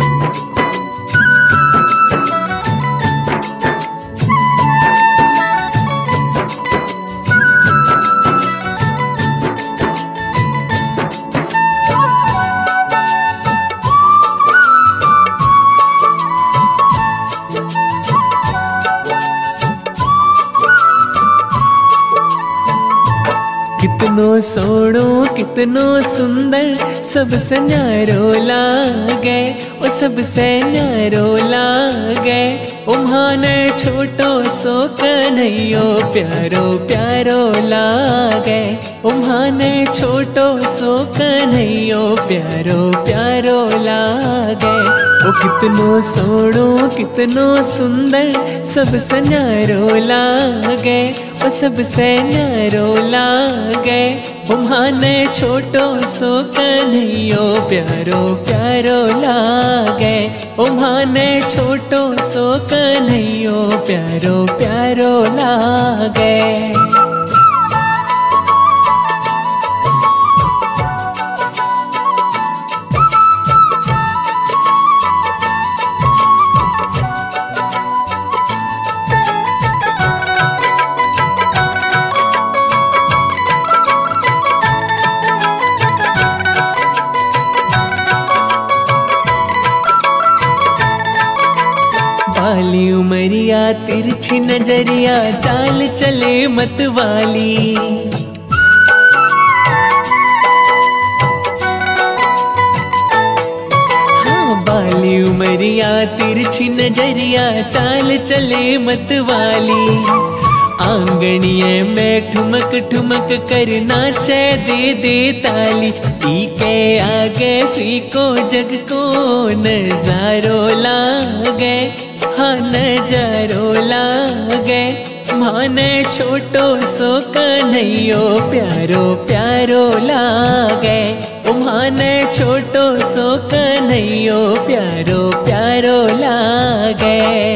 कितनो सोणो कितनो सुंदर सबसे न्यारो लागे, ओ सबसे न्यारो लागे। उम्हाने छोटो सो कन्हैयो प्यारो प्यारो लागे। उम्हाने छोटो सो कन्हैयो प्यारो प्यारो लागे। ओ कितनो सोणो कितनो सुंदर सबसे न्यारो लागे, ओ सबसे न्यारो लागे। उम्हाने छोटो सो कन्हैयो प्यारो प्यारो लागे। उम्हाने छोटो सो कन्हैयो प्यारो प्यारो लागे। बाली उमरिया तिरछी नजरिया चाल चले मतवाली। हाँ बाली उमरिया तिरछी नजरिया चाल चले मतवाली। आंगनिये में ठुमक ठुमक कर नाचे दे दे ताली। के आगे फीको जग को नजारो लागे, हाँ नजारो लागे। माने छोटो सो कन्हैयो प्यारो प्यारो लागे। माने छोटो सो कन्हैयो प्यारो प्यारो लागे।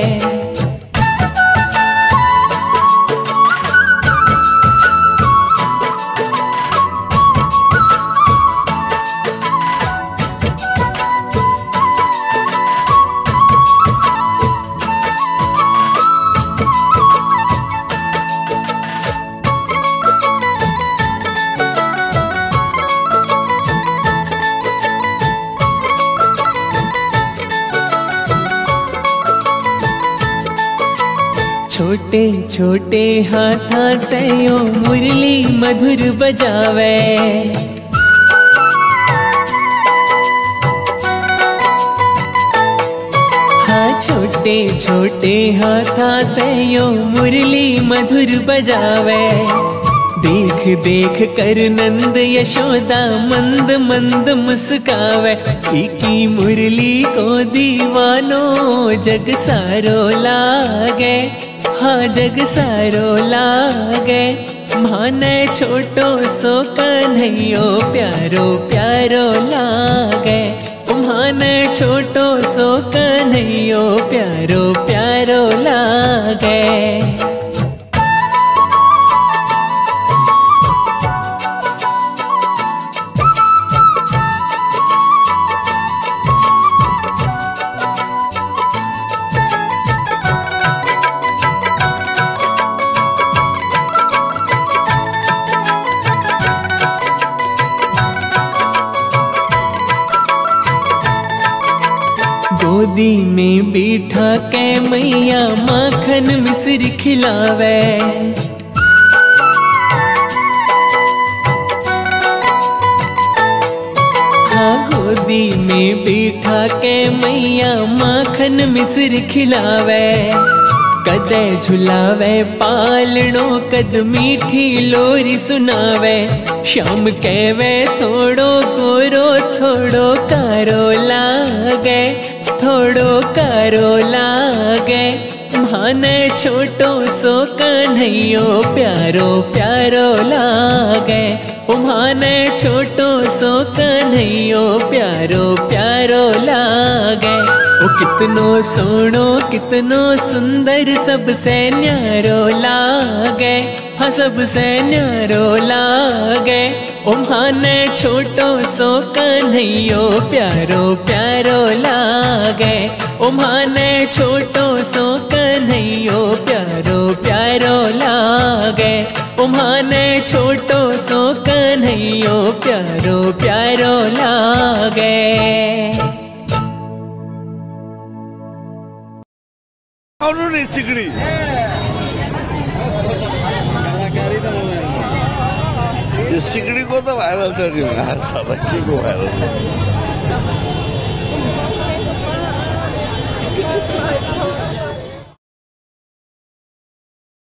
छोटे छोटे हाथा से यो मुरली मधुर बजावे। हाँ छोटे छोटे हाथा से यो मुरली मधुर बजावे। देख देख कर नंद यशोदा मंद मंद मुस्कावे। की मुरली को दीवानो जग सारो लागे, हाँ जग सारो लागे। माने छोटो सो कन्हैयो प्यारो प्यारो लागे। माने छोटो सो कन्हैयो प्यारो प्यारो लागे। गोदी में बैठा के मैया माखन मिश्री खिलावे। हाँ गोदी में बैठा के मैया माखन मिश्री खिलावे। कदे झुलावे पालनो कद मीठी लोरी सुनावे। शाम कहवे थोड़ो गोरो थोड़ो कारो लागे, थोड़ो कारो लागे। माने छोटो सो कन्हैयो प्यारो प्यारो लागे। माने छोटो सो कन्हैयो प्यारो प्यारो लागे। ओ कितनो सोणो कितनो सुंदर सबसे न्यारो लागे, हाँ सबसे न्यारो लागे। ओ माने छोटो सो कन्हैयो प्यारो प्यारो लागे। लागे। उम्हाने छोटो सो कन्हैयो प्यारो प्यारो लागे। उम्हाने छोटो सो कन्हैयो प्यारो प्यारो लागे। चिकड़ी कलाकारी तो मोबाइल में सिकड़ी को तो वायरल कर रही हूँ सादा की को वायरल